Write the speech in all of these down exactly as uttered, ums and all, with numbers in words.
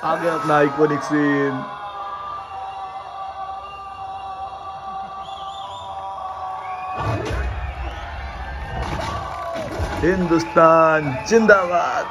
आ गया अपना iconic scene. Hindustan जिंदाबाद।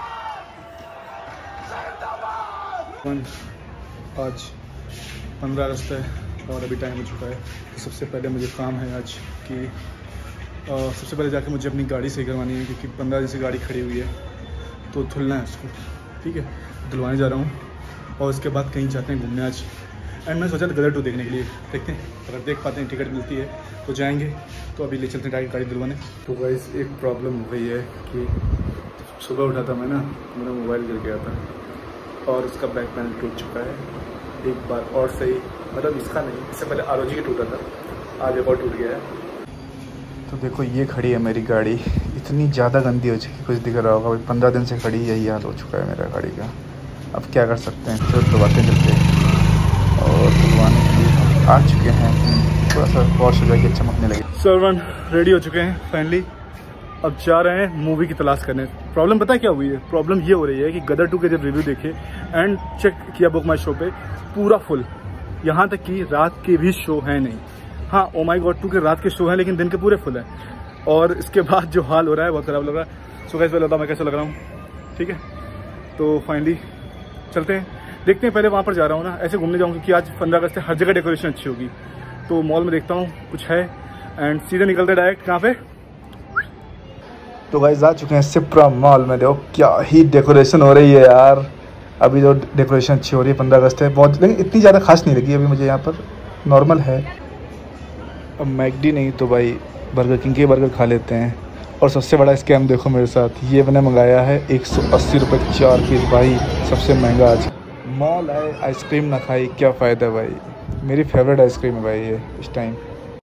आज पंद्रह अगस्त है और अभी टाइम हो चुका है। तो सबसे पहले मुझे काम है आज कि आ, सबसे पहले जाके मुझे अपनी गाड़ी सही करवानी है, क्योंकि पंद्रह दिन से गाड़ी खड़ी हुई है तो धुलना है उसको। ठीक है, धुलवाने जा रहा हूँ और उसके बाद कहीं जाते हैं घूमने आज। एंड मैं सोचा गदर टू देखने के लिए, देखते हैं अगर देख पाते हैं, टिकट मिलती है तो जाएंगे। तो अभी ले चलते हैं डायरेक्ट गाड़ी धुलवाने। तो गाइस एक प्रॉब्लम हो गई है कि सुबह उठा था मैं ना, मेरा मोबाइल गिर गया था और उसका बैक पैनल टूट चुका है एक बार और सही, मतलब इसका नहीं, इससे पहले आर ओ जी का टूटा था, आज एक और टूट गया है। तो देखो ये खड़ी है मेरी गाड़ी, इतनी ज़्यादा गंदी हो चुकी, कुछ दिख रहा होगा, पंद्रह दिन से खड़ी यही हाल हो चुका है मेरा गाड़ी का। अब क्या कर सकते हैं, चलो धुलवाते चलते हैं। और धुलवाने के लिए हम आ चुके हैं, थोड़ा सा वॉश हो जाएगी, चमकने लगे। सर्वन रेडी हो चुके हैं फाइनली, अब जा रहे हैं मूवी की तलाश करने। प्रॉब्लम पता है क्या हुई है? प्रॉब्लम ये हो रही है कि गदर टू के जब रिव्यू देखे एंड चेक किया बुक माई शो पे, पूरा फुल, यहाँ तक कि रात के भी शो है नहीं। हाँ, ओ माई गॉड टू के रात के शो हैं लेकिन दिन के पूरे फुल है। और इसके बाद जो हाल हो रहा है बहुत ख़राब लग रहा है। सो गाइस पहले बताओ मैं कैसा लग रहा हूँ, ठीक है? तो फाइनली चलते हैं, देखते हैं। पहले वहाँ पर जा रहा हूँ ना, ऐसे घूमने जाऊँ क्योंकि आज पंद्रह अगस्त है, हर जगह डेकोरेशन अच्छी होगी। तो मॉल में देखता हूँ कुछ है एंड सीधे निकलते डायरेक्ट कहाँ पे। तो गाइस आ चुके हैं सिप्रा मॉल में, देखो क्या ही डेकोरेशन हो रही है यार। अभी जो डेकोरेशन अच्छी हो रही है, पंद्रह अगस्त है बहुत, लेकिन इतनी ज़्यादा खास नहीं लगी अभी मुझे, यहाँ पर नॉर्मल है। अब मैकडी नहीं तो भाई बर्गर किंग के बर्गर खा लेते हैं। और सबसे बड़ा स्कैम देखो मेरे साथ, ये मैंने मंगाया है एक सौ अस्सी रुपये चार पीस, भाई सबसे महंगा। आज मॉल आए आइसक्रीम ना खाई, क्या फ़ायदा भाई। मेरी फेवरेट आइसक्रीम है भाई ये इस टाइम।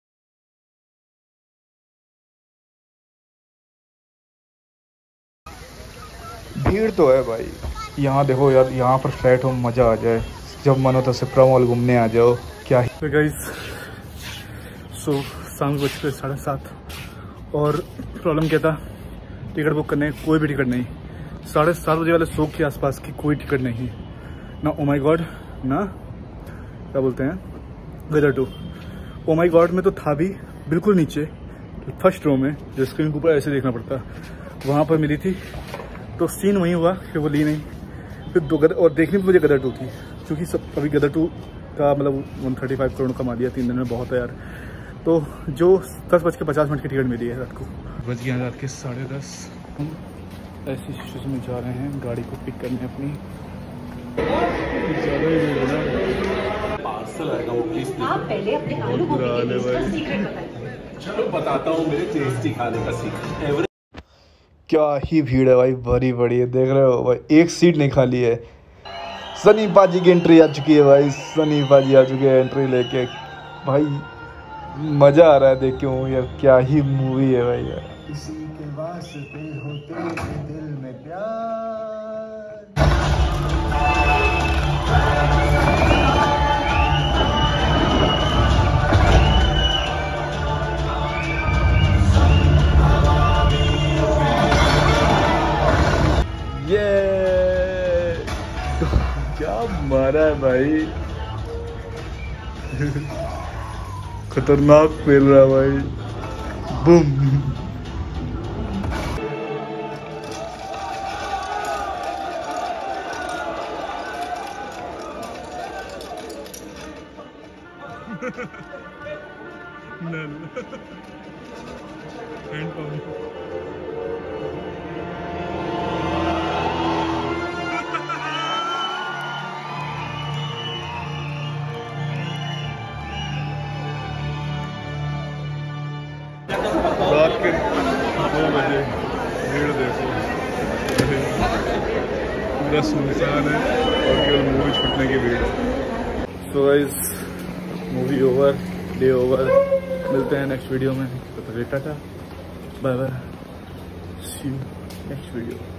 भीड़ तो है भाई यहाँ, देखो यार यहाँ पर फ्लैट हो, मज़ा आ जाए। जब मन हो तो सिप्रा मॉल घूमने आ जाओ। क्या ही गाइस, सो शाम बज के साढ़े सात और प्रॉब्लम क्या था, टिकट बुक करने कोई भी टिकट नहीं। साढ़े सात बजे वाले शो के आसपास की कोई टिकट नहीं ना। ओ माई गॉड, ना क्या बोलते हैं गदर टू। ओ माई गॉड में तो था भी बिल्कुल नीचे फर्स्ट रो में, जो स्क्रीन के ऊपर ऐसे देखना पड़ता, वहाँ पर मिली थी। तो सीन वही हुआ कि वो ली नहीं। फिर दो गदर, और देखने में मुझे गदर टू थी, क्योंकि सब अभी गदर टू का मतलब वन थर्टी फाइव करोड़ कमा दिया तीन दिन में, बहुत है यार। तो जो दस बज के पचास मिनट की टिकट मिली है रात को, बज गया रात के साढ़े दस। हम ऐसी सिचुएशन में जा रहे हैं गाड़ी को पिक करने अपनी। पार्सल आएगा वो प्लीज, आप पहले अपने आलू गोभी के टेस्ट का सीक्रेट बताएं। चलो बताता हूँ मेरे टेस्टी खाने का सीक्रेट। क्या ही भीड़ है भाई, भरी पड़ी है, देख रहे हो भाई, एक सीट नहीं खाली है। सनी पाजी की एंट्री आ चुकी है भाई, सनी पाजी आ चुके हैं एंट्री लेके। भाई मज़ा आ रहा है देख के मूवी, यार क्या ही मूवी है भाई यार। किसी के वास्ते होते दिल में प्यार। ये क्या मारा है भाई, खतरनाक खेल रहा है भाई, बूम। रात के दो बजे भीड़ देखो, पूरा सुनसान है और केवल मूवी छूटने की भीड़ है। So guys movie over, day over, मिलते हैं नेक्स्ट वीडियो में। तो tata, bye bye, see you next video.